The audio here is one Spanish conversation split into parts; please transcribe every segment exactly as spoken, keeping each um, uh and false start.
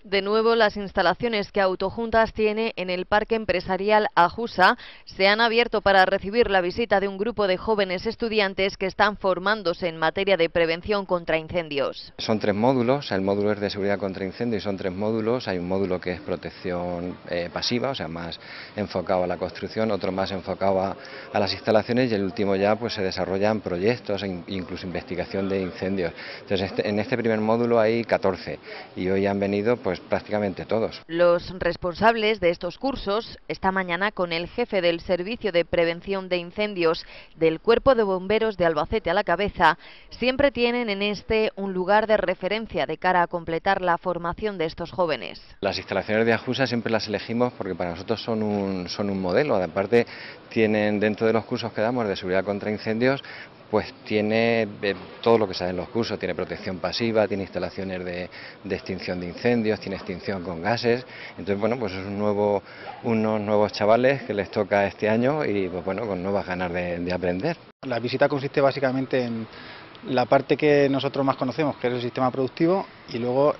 De nuevo, las instalaciones que Autojuntas tiene en el Parque Empresarial Ajusa se han abierto para recibir la visita de un grupo de jóvenes estudiantes que están formándose en materia de prevención contra incendios. Son tres módulos, el módulo es de seguridad contra incendios y son tres módulos. Hay un módulo que es protección eh, pasiva, o sea, más enfocado a la construcción, otro más enfocado a, a las instalaciones y el último ya pues se desarrollan proyectos e incluso investigación de incendios. Entonces, este, en este primer módulo hay catorce y hoy han venido pues prácticamente todos. Los responsables de estos cursos, esta mañana con el jefe del Servicio de Prevención de Incendios del Cuerpo de Bomberos de Albacete a la cabeza, siempre tienen en este un lugar de referencia de cara a completar la formación de estos jóvenes. Las instalaciones de Ajusa siempre las elegimos porque para nosotros son un, son un modelo. Aparte, tienen dentro de los cursos que damos de seguridad contra incendios, pues tiene eh, todo lo que sale en los cursos, tiene protección pasiva, tiene instalaciones de, de extinción de incendios, tiene extinción con gases. Entonces, bueno, pues es un nuevo, unos nuevos chavales que les toca este año y, pues bueno, con nuevas ganas de, de aprender. La visita consiste básicamente en la parte que nosotros más conocemos, que es el sistema productivo, y luego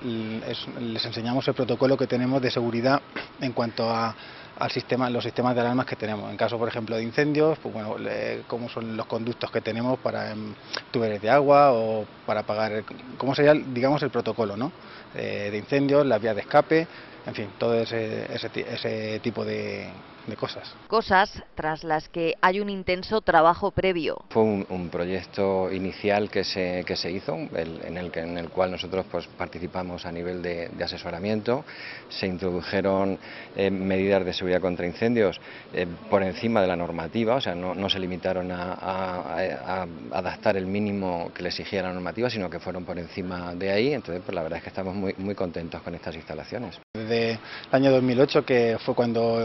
les enseñamos el protocolo que tenemos de seguridad en cuanto a al sistema, los sistemas de alarmas que tenemos. En caso, por ejemplo, de incendios, pues bueno, le, cómo son los conductos que tenemos para um, tuberes de agua o para apagar, cómo sería, digamos, el protocolo, ¿no? Eh, de incendios, las vías de escape, en fin, todo ese, ese, ese tipo de, de cosas. Cosas tras las que hay un intenso trabajo previo. Fue un, un proyecto inicial que se, que se hizo, el, en, el, en el cual nosotros pues, participamos a nivel de, de asesoramiento. Se introdujeron eh, medidas de seguridad contra incendios eh, por encima de la normativa, o sea, no, no se limitaron a, a, a, a adaptar el mínimo que le exigía la normativa, sino que fueron por encima de ahí. Entonces, pues la verdad es que estamos muy, muy contentos con estas instalaciones. Desde el año dos mil ocho, que fue cuando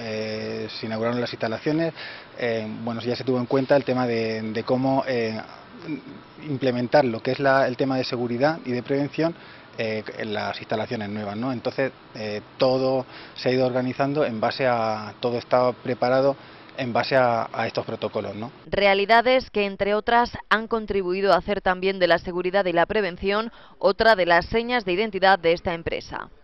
eh, se inauguraron las instalaciones, eh, bueno, ya se tuvo en cuenta el tema de, de cómo eh, implementar lo que es la, el tema de seguridad y de prevención eh, en las instalaciones nuevas, ¿no? Entonces, eh, todo se ha ido organizando en base a, todo estaba preparado en base a, a estos protocolos, ¿no? Realidades que, entre otras, han contribuido a hacer también de la seguridad y la prevención otra de las señas de identidad de esta empresa.